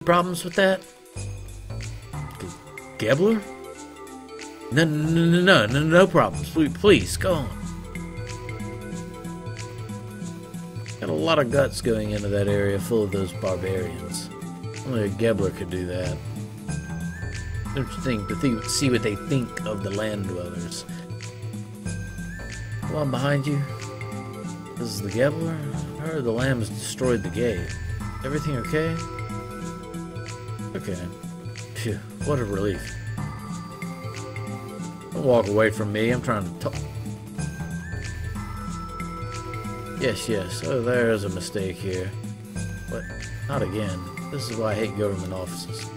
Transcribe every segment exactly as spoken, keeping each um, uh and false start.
Problems with that? Gebler? No, no, no, no, no, no problems. Please, please, go on. Got a lot of guts going into that area full of those barbarians. Only a Gebler could do that. Interesting to th see what they think of the land dwellers. Come on, behind you. This is the Gebler? I heard the lambs destroyed the gate. Everything okay? Okay. Phew, what a relief. Don't walk away from me, I'm trying to talk. Yes, yes, oh, there's a mistake here. But not again. This is why I hate government offices.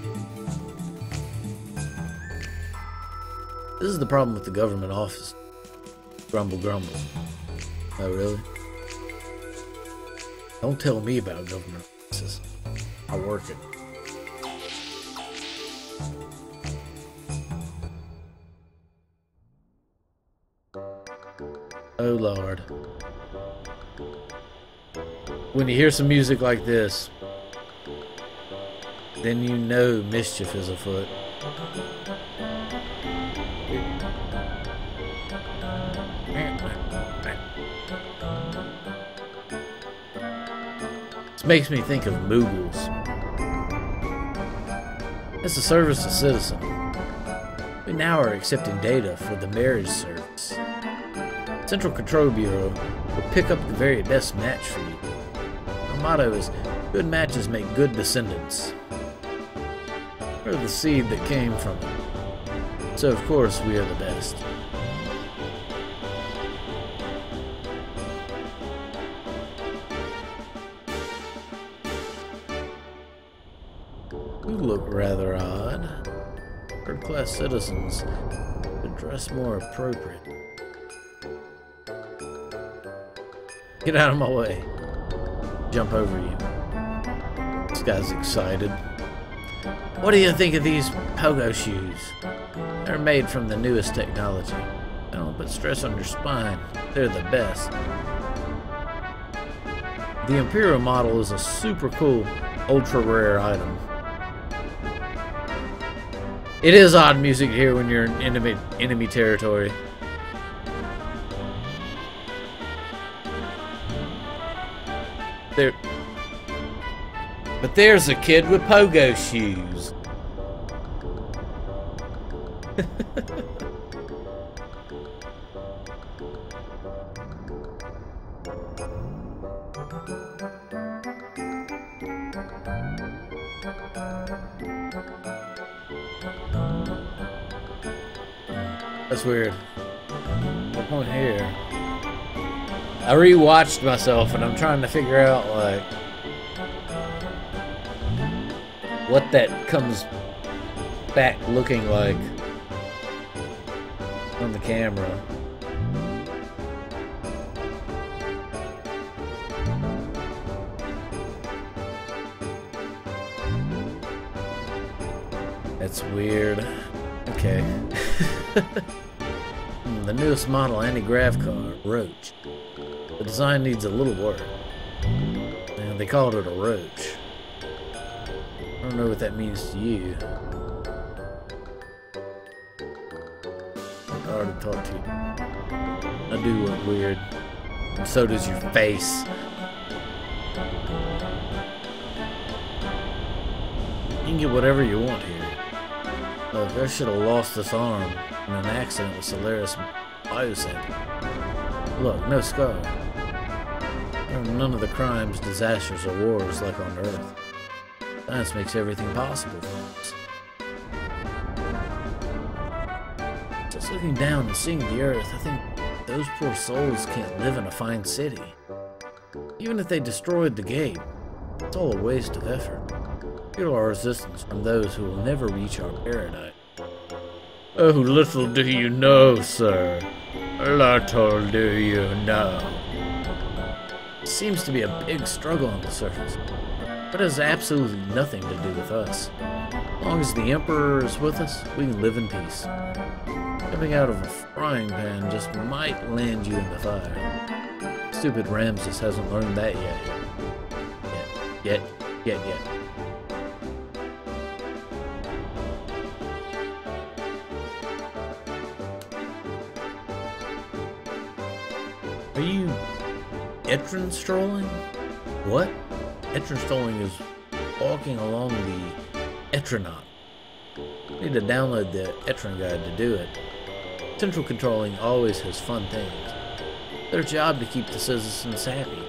This is the problem with the government office. Grumble, grumble. Oh, really? Don't tell me about government offices. I work it. Oh, Lord. When you hear some music like this, then you know mischief is afoot. This makes me think of Moogles. It's a service to citizen. We now are accepting data for the marriage service. Central Control Bureau will pick up the very best match for you. Our motto is, good matches make good descendants. We're the seed that came from it. So of course we are the best. You look rather odd. Third-class citizens should dress more appropriate. Get out of my way. Jump over you. This guy's excited. What do you think of these pogo shoes? They're made from the newest technology. Don't put stress on your spine. They're the best. The Imperial model is a super cool, ultra rare item. It is odd music here when you're in enemy, enemy territory. There, but there's a kid with pogo shoes. That's weird. No point here. I rewatched myself and I'm trying to figure out like what that comes back looking like on the camera. That's weird. Okay. The newest model anti-grav car, Roach. The design needs a little work. And they called it a Roach. I don't know what that means to you. I already talked to you. I do look weird. And so does your face. You can get whatever you want here. Look, I should have lost this arm in an accident with Solaris Biosample. Look, no scar. There are none of the crimes, disasters, or wars like on Earth. Science makes everything possible for us. Just looking down and seeing the Earth, I think those poor souls can't live in a fine city. Even if they destroyed the gate, it's all a waste of effort. Feel our resistance from those who will never reach our paradise. Oh, little do you know, sir. Little do you know. It seems to be a big struggle on the surface, but it has absolutely nothing to do with us. As long as the Emperor is with us, we can live in peace. Coming out of a frying pan just might land you in the fire. Stupid Ramses hasn't learned that yet. Yet, yet, yet, yet. Are you Etron strolling? What? Etron strolling is walking along the Etronaut. I need to download the Etron guide to do it. Central controlling always has fun things. Their job to keep the citizens happy.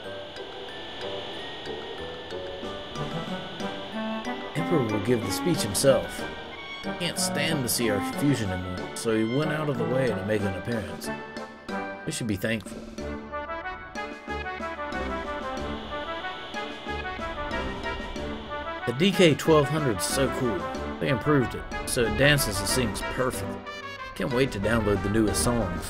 Emperor will give the speech himself. He can't stand to see our confusion anymore, so he went out of the way to make an appearance. We should be thankful. The D K twelve hundred is so cool. They improved it, so it dances and sings perfectly. Can't wait to download the newest songs.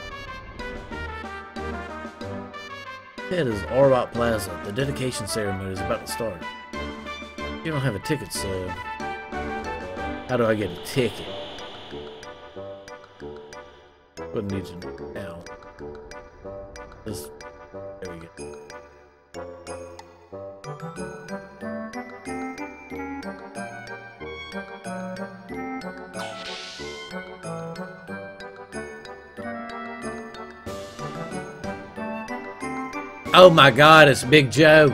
Ahead is Arbot Plaza. The dedication ceremony is about to start. You don't have a ticket, so how do I get a ticket? Wouldn't need to know now. Just, there we go. Oh my God, it's Big Joe.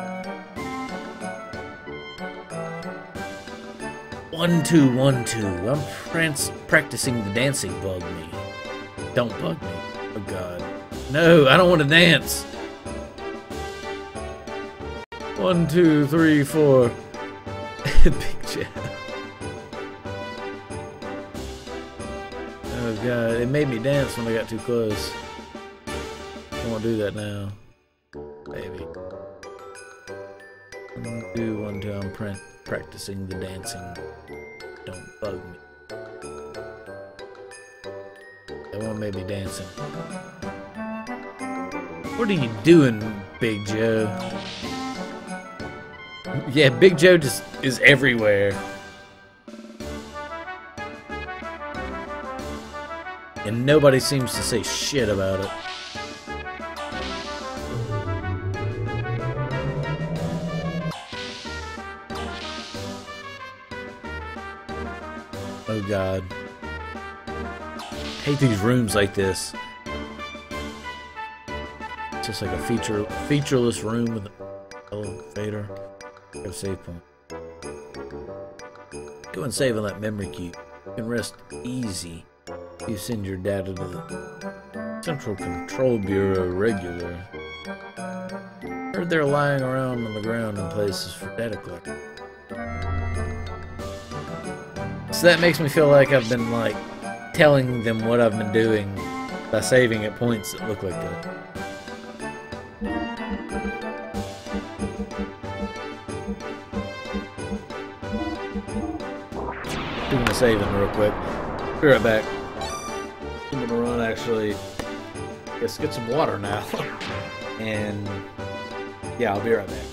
One, two, one, two. I'm practicing the dancing. Bug me. Don't bug me. Oh God. No, I don't want to dance. One, two, three, four. Big Joe. Oh God, it made me dance when I got too close. I won't do that now. Baby. One, two, one, two. I'm pra practicing the dancing. Don't bug me. That one made me dancing. What are you doing, Big Joe? Yeah, Big Joe just is everywhere. And nobody seems to say shit about it. Oh God. I hate these rooms like this. It's just like a feature featureless room with an elevator. Go save point. Go and save on that memory cube. You can rest easy. You send your data to the Central Control Bureau regular. Heard they're lying around on the ground in places for data collection. So that makes me feel like I've been, like, telling them what I've been doing by saving at points that look like that. Doing the saving real quick. Be right back. I'm gonna run, actually. Let's get some water now. And yeah, I'll be right back.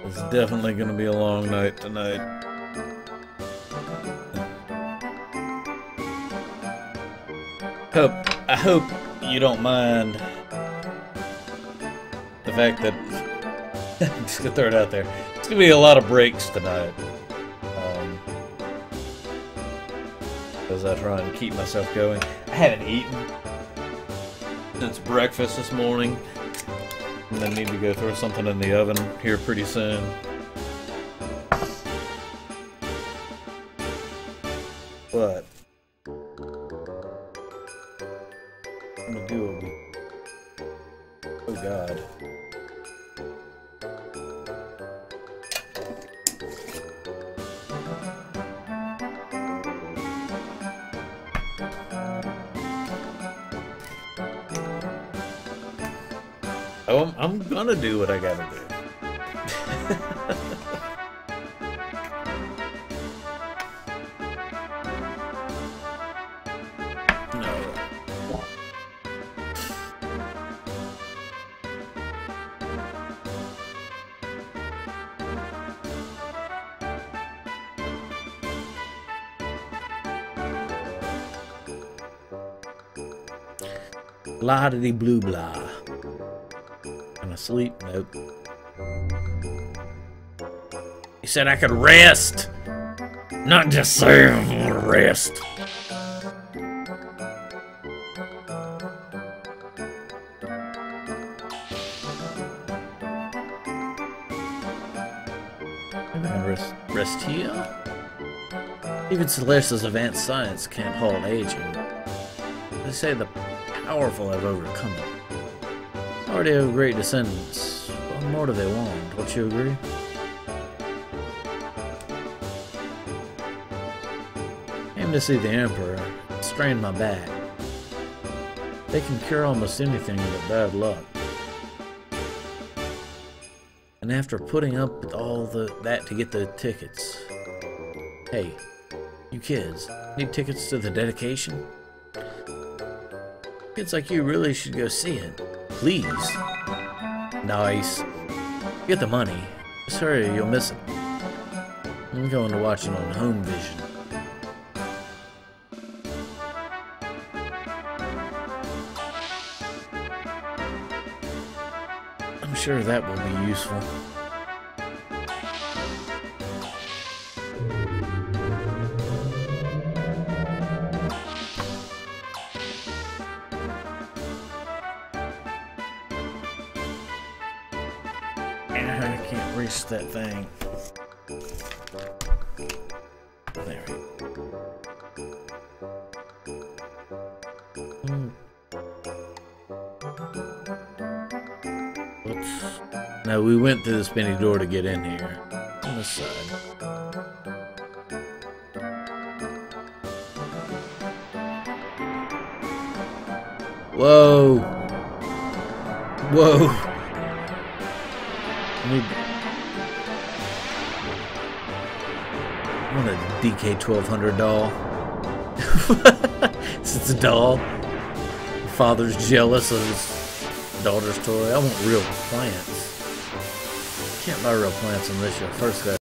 It's definitely gonna be a long night tonight. Hope I hope you don't mind the fact that I'm just gonna throw it out there. It's gonna be a lot of breaks tonight. Um, as I try and keep myself going. I haven't eaten since breakfast this morning. And I need to go throw something in the oven here pretty soon. But I'm gonna do a... Oh God. Oh, I'm, I'm gonna do what I gotta do. No. Blah-diddy blue blah. Am I asleep? Nope. He said I could rest! Not just say I want to rest. Maybe I can rest, rest here? Even Celeste's advanced science can't halt aging. They say the powerful have overcome it. Already have great descendants. What more do they want? Don't you agree? Came to see the Emperor. Strained my back. They can cure almost anything but bad luck. And after putting up with all the that to get the tickets. Hey, you kids, need tickets to the dedication? Kids like you really should go see it. Please. Nice. Get the money. Just hurry or you'll miss it. I'm going to watch it on Home Vision. I'm sure that will be useful. I can't reach that thing. There. Mm. Whoops. No, we went through the spinny door to get in here. On this side. Whoa. Whoa. Need... I want a D K twelve hundred doll. Since it's a doll. Your father's jealous of his daughter's toy. I want real plants. Can't buy real plants unless you first got